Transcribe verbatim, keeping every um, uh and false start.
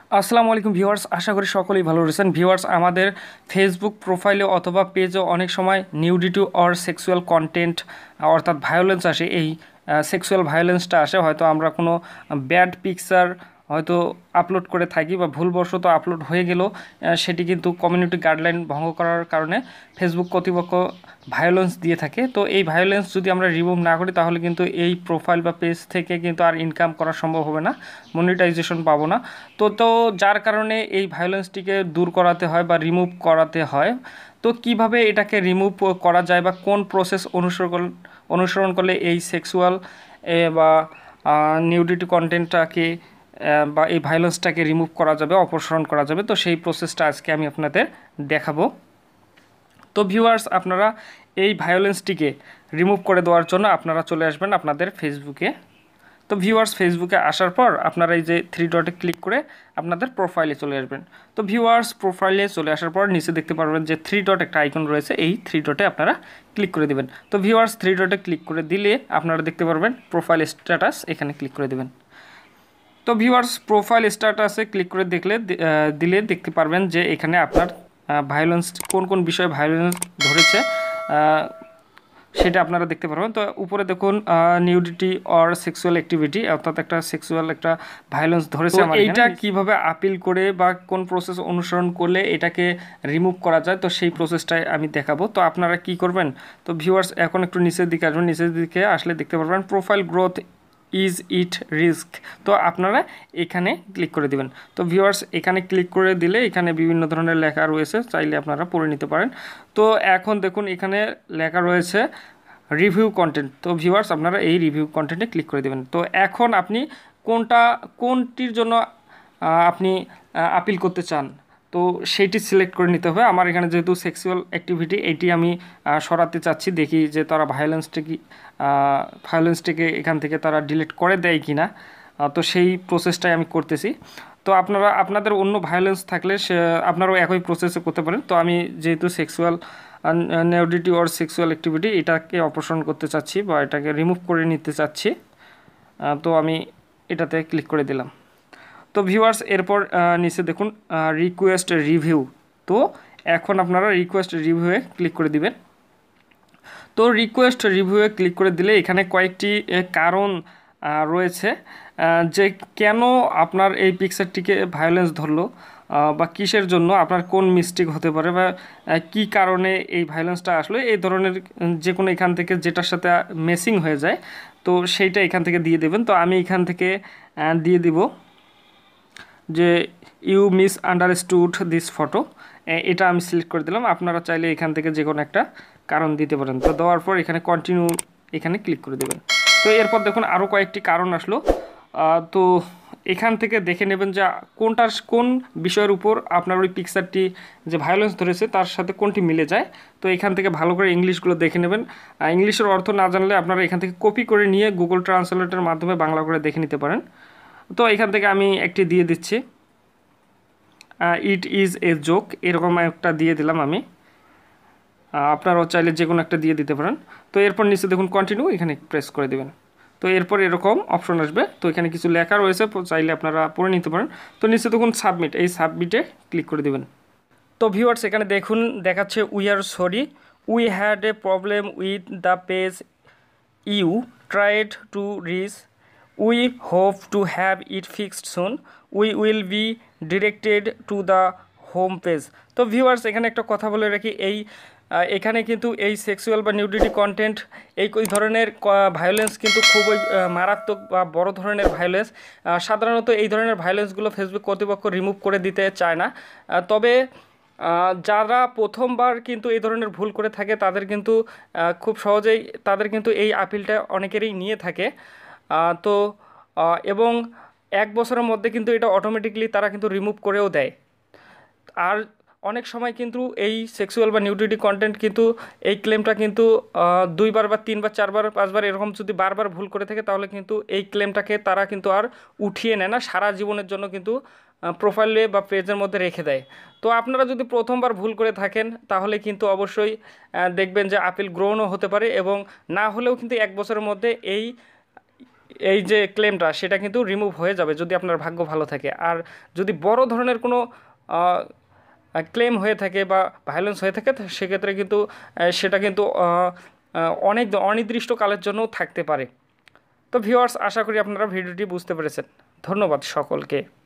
আসসালামু আলাইকুম ভিউয়ার্স, আশা করি সকলেই ভালো রয়েছেন। ভিউয়ার্স, আমাদের ফেসবুক প্রোফাইলে অথবা পেজে অনেক সময় নিউডিটি অর সেক্সুয়াল কন্টেন্ট অর্থাৎ ভায়োলেন্স আসে। এই সেক্সুয়াল ভায়োলেন্সটা আসে হয়তো আমরা কোনো ব্যাড পিকচার হয়তো আপলোড করে থাকি বা ভুলবশত আপলোড হয়ে গেলেও সেটি কিন্তু কমিউনিটি গাইডলাইন ভঙ্গ করার কারণে ফেসবুক কর্তৃপক্ষ ভায়োলেন্স দিয়ে থাকে। তো এই ভায়োলেন্স যদি আমরা রিমুভ না করি তাহলে কিন্তু এই প্রোফাইল বা পেজ থেকে কিন্তু আর ইনকাম করা সম্ভব হবে না, মনিটাইজেশন পাবো না। তো তো যার কারণে এই ভায়োলেন্সটিকে দূর করাতে হয় বা রিমুভ করাতে হয়। তো কিভাবে এটাকে রিমুভ করা যায় বা কোন প্রসেস অনুসরণ অনুসরণ করলে এই সেক্সুয়াল বা নিউডিটি কন্টেন্টটাকে বা এই ভায়োলেন্সটাকে রিমুভ করা যাবে, অপসারণ করা যাবে, তো সেই প্রসেসটা আজকে আমি আপনাদের দেখাবো। তো ভিউয়ার্স, আপনারা এই ভায়োলেন্সটিকে রিমুভ করে দেওয়ার জন্য আপনারা চলে আসবেন আপনাদের ফেসবুকে। তো ভিউয়ার্স, ফেসবুকে আসার পর আপনারা এই যে থ্রি ডটে ক্লিক করে আপনাদের প্রোফাইলে চলে আসবেন। তো ভিউয়ার্স, প্রোফাইলে চলে আসার পর নিচে দেখতে পারবেন যে থ্রি ডট একটা আইকন রয়েছে, এই থ্রি ডটে আপনারা ক্লিক করে দেবেন। তো ভিউয়ার্স, থ্রি ডটে ক্লিক করে দিলে আপনারা দেখতে পারবেন প্রোফাইল স্ট্যাটাস, এখানে ক্লিক করে দেবেন। তো ভিউয়ার্স, প্রোফাইল স্ট্যাটাসে ক্লিক করে দেখলে দিলে দেখতে পারবেন যে এখানে আপনার ভায়োলেন্স কোন কোন বিষয়ে ভায়োলেন্স ধরেছে সেটা আপনারা দেখতে পারবেন। তো উপরে দেখুন নিউডিটি অর সেক্সুয়াল অ্যাক্টিভিটি, অর্থাৎ একটা সেক্সুয়াল একটা ভায়োলেন্স ধরেছে। এইটা কিভাবে আপিল করে বা কোন প্রসেস অনুসরণ করলে এটাকে রিমুভ করা যায়, তো সেই প্রসেসটাই আমি দেখাবো। তো আপনারা কি করবেন, তো ভিউয়ার্স এখন একটু নিচের দিকে আসবেন। নিচের দিকে আসলে দেখতে পারবেন profile growth is it risk, তো আপনারা এখানে ক্লিক করে দিবেন। তো ভিউয়ার্স, এখানে ক্লিক করে দিলে এখানে বিভিন্ন ধরনের লেখা রয়েছে, চাইলে আপনারা পড়ে নিতে পারেন। তো এখন দেখুন এখানে লেখা রয়েছে রিভিউ কন্টেন্ট। তো ভিউয়ার্স, আপনারা এই রিভিউ কন্টেন্টে ক্লিক করে দেবেন। তো এখন আপনি কোনটা কোনটির জন্য আপনি আপিল করতে চান, তো সেইটি সিলেক্ট করে নিতে হবে। আমার এখানে যেহেতু সেক্সুয়াল অ্যাক্টিভিটি, এইটি আমি সরাতে চাচ্ছি, দেখি যে তারা ভায়োলেন্সটাকে ভায়োলেন্সটাকে এখান থেকে তারা ডিলিট করে দেয় কি না। তো সেই প্রসেসটাই আমি করতেছি। তো আপনারা আপনাদের অন্য ভায়োলেন্স থাকলে সে আপনারাও একই প্রসেসে করতে পারেন। তো আমি যেহেতু sexual nudity or sexual activity এটাকে অপসারণ করতে চাচ্ছি বা এটাকে রিমুভ করে নিতে চাচ্ছি, তো আমি এটাতে ক্লিক করে দিলাম। তো ভিউয়ার্স, এরপর নিচে দেখুন রিকোয়েস্ট রিভিউ। তো এখন আপনারা রিকোয়েস্ট রিভিউয়ে ক্লিক করে দিবেন। তো রিকোয়েস্ট রিভিউয়ে ক্লিক করে দিলে এখানে কয়েকটি কারণ রয়েছে যে কেন আপনার এই পিকচারটিকে ভায়োলেন্স ধরলো বা কিসের জন্য, আপনার কোন মিস্টেক হতে পারে বা কি কারণে এই ভায়োলেন্সটা আসলো, এই ধরনের যে কোনো এখান থেকে যেটার সাথে মেসিং হয়ে যায়, তো সেইটা এখান থেকে দিয়ে দেবেন। তো আমি এখান থেকে দিয়ে দিব যে you misunderstood this photo, এটা আমি সিলেক্ট করে দিলাম। আপনারা চাইলে এখান থেকে যে কোনো একটা কারণ দিতে পারেন। তো দেওয়ার পর এখানে কন্টিনিউ এখানে ক্লিক করে দেবেন। তো এরপর দেখুন আরও কয়েকটি কারণ আসলো। তো এখান থেকে দেখে নেবেন যে কোনটার কোন বিষয়ের উপর আপনার ওই পিকচারটি যে ভায়োলেন্স ধরেছে তার সাথে কোনটি মিলে যায়। তো এখান থেকে ভালো করে ইংলিশগুলো দেখে নেবেন। ইংলিশের অর্থ না জানলে আপনারা এখান থেকে কপি করে নিয়ে গুগল ট্রান্সলেটের মাধ্যমে বাংলা করে দেখে নিতে পারেন। তো এখান থেকে আমি একটি দিয়ে দিচ্ছি, ইট ইজ এ জোক, এরকম একটা দিয়ে দিলাম আমি। আপনারাও চাইলে যে কোনো একটা দিয়ে দিতে পারেন। তো এরপর নিচে দেখুন কন্টিনিউ, এখানে প্রেস করে দেবেন। তো এরপর এরকম অপশন আসবে। তো এখানে কিছু লেখা রয়েছে, চাইলে আপনারা পড়ে নিতে পারেন। তো নিচে দেখুন সাবমিট, এই সাবমিটে ক্লিক করে দেবেন। তো ভিউয়ার্স, এখানে দেখুন দেখাচ্ছে we are sorry, we had a problem with the page you tried to reach, we hope to have it fixed soon, we will be directed to the home page. তো viewers, এখানে একটা কথা বলে রাখি, এই এখানে কিন্তু এই সেক্সুয়াল বা নিউডিটি কন্টেন্ট এই ধরনের ভায়োলেন্স কিন্তু খুবই মারাত্মক বা বড় ধরনের ভায়োলেন্স। সাধারণত এই ধরনের ভায়োলেন্সগুলো ফেসবুক কর্তৃপক্ষ রিমুভ করে দিতে চায় না। তবে যারা প্রথমবার কিন্তু এই ধরনের ভুল করে থাকে তাদের কিন্তু খুব সহজেই তাদের কিন্তু এই আপিলটা অনেকেরই নিয়ে থাকে। তো এবং এক বছরের মধ্যে কিন্তু এটা অটোমেটিকলি তারা কিন্তু রিমুভ করেও দেয়। আর অনেক সময় কিন্তু এই সেক্সুয়াল বা নিউডিটি কন্টেন্ট কিন্তু এই ক্লেমটা কিন্তু দুইবার বা তিনবার চারবার পাঁচবার এরকম যদি বারবার ভুল করে থাকে তাহলে কিন্তু এই ক্লেমটাকে তারা কিন্তু আর উঠিয়ে নেয় না, সারা জীবনের জন্য কিন্তু প্রোফাইলে বা পেজের মধ্যে রেখে দেয়। তো আপনারা যদি প্রথমবার ভুল করে থাকেন তাহলে কিন্তু অবশ্যই দেখবেন যে আপিল গ্রহণও হতে পারে, এবং না হলেও কিন্তু এক বছরের মধ্যে এই এই যে ক্লেমটা সেটা কিন্তু রিমুভ হয়ে যাবে যদি আপনার ভাগ্য ভালো থাকে। আর যদি বড় ধরনের কোনো ক্লেম হয়ে থাকে বা ভায়োলেন্স হয়ে থাকে সেক্ষেত্রে কিন্তু সেটা কিন্তু অনেক অনির্দিষ্টকালের জন্যও থাকতে পারে। তো ভিউয়ার্স, আশা করি আপনারা ভিডিওটি বুঝতে পেরেছেন। ধন্যবাদ সকলকে।